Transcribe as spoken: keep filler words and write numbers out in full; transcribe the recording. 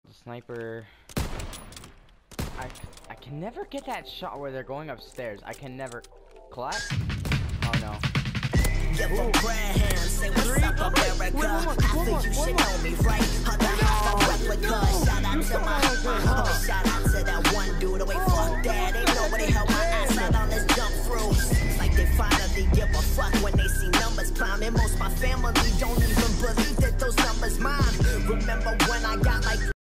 The sniper. I, I can never get that shot where they're going upstairs. I can never. Collapse? Oh no. Give a brand, say what's up, America. I think you should know me, right? Other half a replica. Shout out to my, my homie, shout out to that one dude. Wait, fuck that, ain't nobody held my ass out on this jump through. Seems like they finally give a fuck when they see numbers climbing. Most my family don't even believe that those numbers mine. Remember when I got like